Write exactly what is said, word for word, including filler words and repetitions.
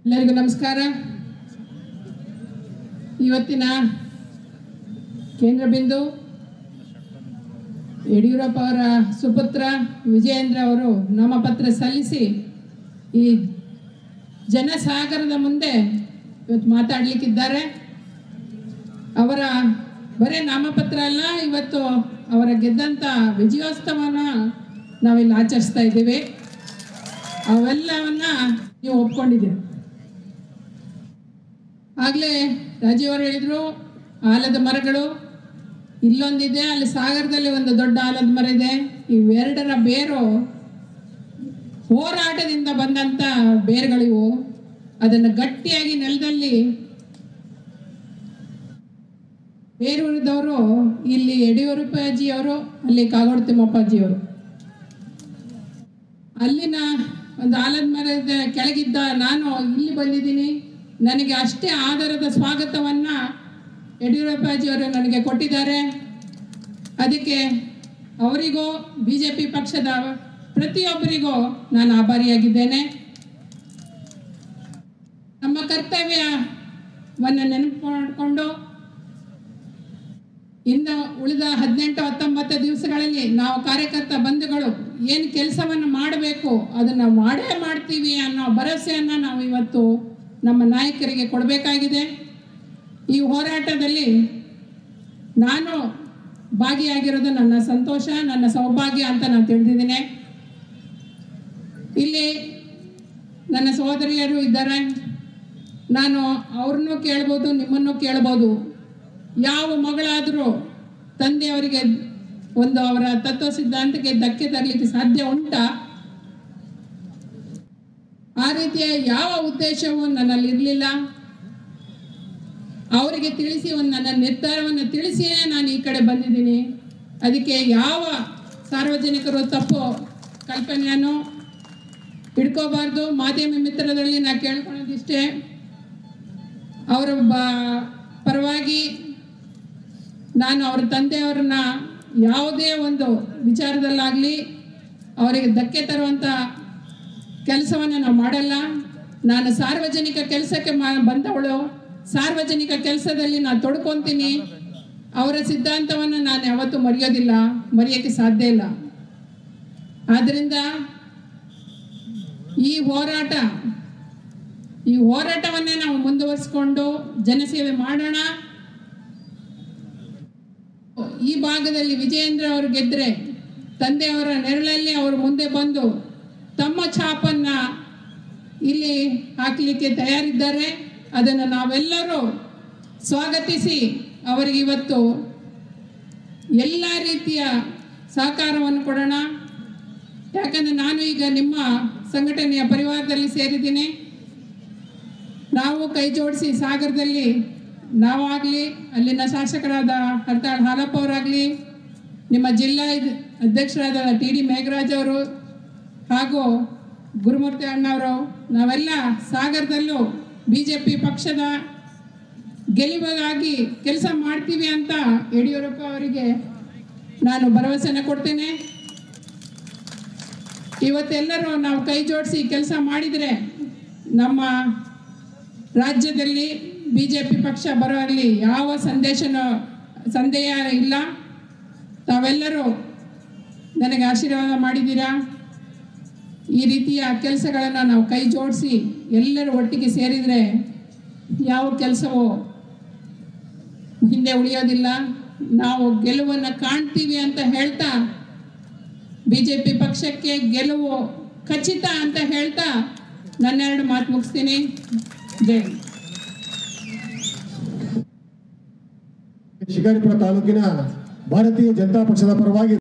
ಎಲ್ಲರಿಗೂ ನಮಸ್ಕಾರ. ಇವತ್ತಿನ ಕೇಂದ್ರ ಬಿಂದು ಯಡಿಯೂರಪ್ಪ ಅವರ ಸುಪುತ್ರ ವಿಜಯೇಂದ್ರ ಅವರು ನಾಮಪತ್ರ ಸಲ್ಲಿಸಿ ಈ ಜನಸಾಗರದ ಮುಂದೆ ಇವತ್ತು ಮಾತಾಡಲಿಕ್ಕಿದ್ದಾರೆ. ಅವರ ಬರೇ ನಾಮಪತ್ರ ಅಲ್ಲ, ಇವತ್ತು ಅವರ ಗೆದ್ದಂಥ ವಿಜಯೋತ್ಸವನ ನಾವಿಲ್ಲಿ ಆಚರಿಸ್ತಾ ಇದ್ದೀವಿ. ಅವೆಲ್ಲವನ್ನ ನೀವು ಒಪ್ಕೊಂಡಿದ್ದೀರಿ. ಆಗಲೇ ರಾಜೀವ್ ಅವರು ಹೇಳಿದರು, ಆಲದ ಮರಗಳು ಇಲ್ಲೊಂದಿದೆ, ಅಲ್ಲಿ ಸಾಗರದಲ್ಲಿ ಒಂದು ದೊಡ್ಡ ಆಲದ ಮರ ಇದೆ. ಇವೆರಡರ ಬೇರು ಹೋರಾಟದಿಂದ ಬಂದಂಥ ಬೇರುಗಳಿವು. ಅದನ್ನು ಗಟ್ಟಿಯಾಗಿ ನೆಲದಲ್ಲಿ ಬೇರೂರಿದವರು ಇಲ್ಲಿ ಯಡಿಯೂರಪ್ಪಾಜಿಯವರು, ಅಲ್ಲಿ ಕಾಗೋಡು ತಿಮ್ಮಪ್ಪಾಜಿಯವರು. ಅಲ್ಲಿನ ಒಂದು ಆಲದ ಮರದ ಕೆಳಗಿದ್ದ ನಾನು ಇಲ್ಲಿ ಬಂದಿದ್ದೀನಿ. ನನಗೆ ಅಷ್ಟೇ ಆಧಾರದ ಸ್ವಾಗತವನ್ನು ಯಡಿಯೂರಪ್ಪಾಜಿಯವರು ನನಗೆ ಕೊಟ್ಟಿದ್ದಾರೆ. ಅದಕ್ಕೆ ಅವರಿಗೂ ಬಿ ಜೆ ಪಿ ಪಕ್ಷದ ಪ್ರತಿಯೊಬ್ಬರಿಗೂ ನಾನು ಆಭಾರಿಯಾಗಿದ್ದೇನೆ. ನಮ್ಮ ಕರ್ತವ್ಯವನ್ನು ನೆನಪು ಮಾಡಿಕೊಂಡು ಇನ್ನು ಉಳಿದ ಹದಿನೆಂಟು ಹತ್ತೊಂಬತ್ತು ದಿವಸಗಳಲ್ಲಿ ನಾವು ಕಾರ್ಯಕರ್ತ ಬಂಧುಗಳು ಏನು ಕೆಲಸವನ್ನು ಮಾಡಬೇಕು ಅದನ್ನು ಮಾಡೇ ಮಾಡ್ತೀವಿ ಅನ್ನೋ ಭರವಸೆಯನ್ನು ನಾವು ಇವತ್ತು ನಮ್ಮ ನಾಯಕರಿಗೆ ಕೊಡಬೇಕಾಗಿದೆ. ಈ ಹೋರಾಟದಲ್ಲಿ ನಾನು ಭಾಗಿಯಾಗಿರೋದು ನನ್ನ ಸಂತೋಷ, ನನ್ನ ಸೌಭಾಗ್ಯ ಅಂತ ನಾನು ತಿಳಿದಿದ್ದೇನೆ. ಇಲ್ಲಿ ನನ್ನ ಸಹೋದರಿಯರು ಇದ್ದಾರೆ. ನಾನು ಅವ್ರನ್ನೂ ಕೇಳ್ಬೋದು, ನಿಮ್ಮನ್ನು ಕೇಳ್ಬೋದು. ಯಾವ ಮಗಳಾದರೂ ತಂದೆಯವರಿಗೆ ಒಂದು ಅವರ ತತ್ವ ಸಿದ್ಧಾಂತಕ್ಕೆ ಧಕ್ಕೆ ತರಲಿಕ್ಕೆ ಸಾಧ್ಯ ಉಂಟಾ? ಆ ರೀತಿಯ ಯಾವ ಉದ್ದೇಶವೂ ನನ್ನಲ್ಲಿ ಇರಲಿಲ್ಲ. ಅವರಿಗೆ ತಿಳಿಸಿ ಒಂದು ನನ್ನ ನಿರ್ಧಾರವನ್ನು ತಿಳಿಸಿಯೇ ನಾನು ಈ ಕಡೆ ಬಂದಿದ್ದೀನಿ. ಅದಕ್ಕೆ ಯಾವ ಸಾರ್ವಜನಿಕರು ತಪ್ಪು ಕಲ್ಪನೆಯನ್ನು ಇಟ್ಕೋಬಾರ್ದು. ಮಾಧ್ಯಮ ಮಿತ್ರರಲ್ಲಿ ನಾನು ಕೇಳ್ಕೊಳ್ಳೋದಿಷ್ಟೇ, ಅವರ ಬ ಪರವಾಗಿ ನಾನು ಅವರ ತಂದೆಯವ್ರನ್ನ ಯಾವುದೇ ಒಂದು ವಿಚಾರದಲ್ಲಾಗಲಿ ಅವರಿಗೆ ಧಕ್ಕೆ ತರುವಂಥ ಕೆಲಸವನ್ನು ನಾವು ಮಾಡಲ್ಲ. ನಾನು ಸಾರ್ವಜನಿಕ ಕೆಲಸಕ್ಕೆ ಮಾ ಬಂದವಳು ಸಾರ್ವಜನಿಕ ಕೆಲಸದಲ್ಲಿ ನಾನು ತೊಡ್ಕೊತೀನಿ. ಅವರ ಸಿದ್ಧಾಂತವನ್ನು ನಾನು ಯಾವತ್ತೂ ಮರೆಯೋದಿಲ್ಲ, ಮರೆಯೋಕ್ಕೆ ಸಾಧ್ಯ ಇಲ್ಲ. ಆದ್ದರಿಂದ ಈ ಹೋರಾಟ ಈ ಹೋರಾಟವನ್ನೇ ನಾವು ಮುಂದುವರಿಸ್ಕೊಂಡು ಜನಸೇವೆ ಮಾಡೋಣ. ಈ ಭಾಗದಲ್ಲಿ ವಿಜಯೇಂದ್ರ ಅವರು ಗೆದ್ದರೆ ತಂದೆಯವರ ನೆರಳಲ್ಲಿ ಅವರು ಮುಂದೆ ಬಂದು ತಮ್ಮ ಛಾಪನ್ನ ಇಲ್ಲಿ ಹಾಕಲಿಕ್ಕೆ ತಯಾರಿದ್ದಾರೆ. ಅದನ್ನು ನಾವೆಲ್ಲರೂ ಸ್ವಾಗತಿಸಿ ಅವರಿಗೆ ಇವತ್ತು ಎಲ್ಲ ರೀತಿಯ ಸಹಕಾರವನ್ನು ಕೊಡೋಣ. ಯಾಕಂದರೆ ನಾನು ಈಗ ನಿಮ್ಮ ಸಂಘಟನೆಯ ಪರಿವಾರದಲ್ಲಿ ಸೇರಿದ್ದೀನಿ. ನಾವು ಕೈ ಜೋಡಿಸಿ ಸಾಗರದಲ್ಲಿ ನಾವಾಗಲಿ, ಅಲ್ಲಿನ ಶಾಸಕರಾದ ಹರ್ತಾಳ್ ಹಾಲಪ್ಪ ಅವರಾಗಲಿ, ನಿಮ್ಮ ಜಿಲ್ಲಾ ಅಧ್ಯಕ್ಷರಾದ ಟಿ ಡಿ ಮೇಘರಾಜ್ ಅವರು ಹಾಗೂ ಗುರುಮೂರ್ತಿ ಅಣ್ಣವರು, ನಾವೆಲ್ಲ ಸಾಗರದಲ್ಲೂ ಬಿ ಜೆ ಪಿ ಪಕ್ಷದ ಗೆಲುವಿಗಾಗಿ ಕೆಲಸ ಮಾಡ್ತೀವಿ ಅಂತ ಯಡಿಯೂರಪ್ಪ ಅವರಿಗೆ ನಾನು ಭರವಸೆನ ಕೊಡ್ತೇನೆ. ಇವತ್ತೆಲ್ಲರೂ ನಾವು ಕೈ ಜೋಡಿಸಿ ಕೆಲಸ ಮಾಡಿದರೆ ನಮ್ಮ ರಾಜ್ಯದಲ್ಲಿ ಬಿ ಜೆ ಪಿ ಪಕ್ಷ ಬರೋಲ್ಲಿ ಯಾವ ಸಂದೇಶನ ಸಂದೇಹ ಇಲ್ಲ. ತಾವೆಲ್ಲರೂ ನನಗೆ ಆಶೀರ್ವಾದ ಮಾಡಿದ್ದೀರಾ. ಈ ರೀತಿಯ ಕೆಲಸಗಳನ್ನು ನಾವು ಕೈ ಜೋಡಿಸಿ ಎಲ್ಲರೂ ಒಟ್ಟಿಗೆ ಸೇರಿದರೆ ಯಾವ ಕೆಲಸವೂ ಹಿಂದೆ ಉಳಿಯೋದಿಲ್ಲ. ನಾವು ಗೆಲುವನ್ನು ಕಾಣ್ತೀವಿ ಅಂತ ಹೇಳ್ತಾ ಬಿ ಜೆ ಪಿ ಪಕ್ಷಕ್ಕೆ ಗೆಲುವು ಖಚಿತ ಅಂತ ಹೇಳ್ತಾ ನನ್ನೆರಡು ಮಾತು ಮುಗಿಸ್ತೀನಿ. ಜೈ. ಶಿಕಾರಿಪುರ ತಾಲೂಕಿನ ಭಾರತೀಯ ಜನತಾ ಪಕ್ಷದ ಪರವಾಗಿ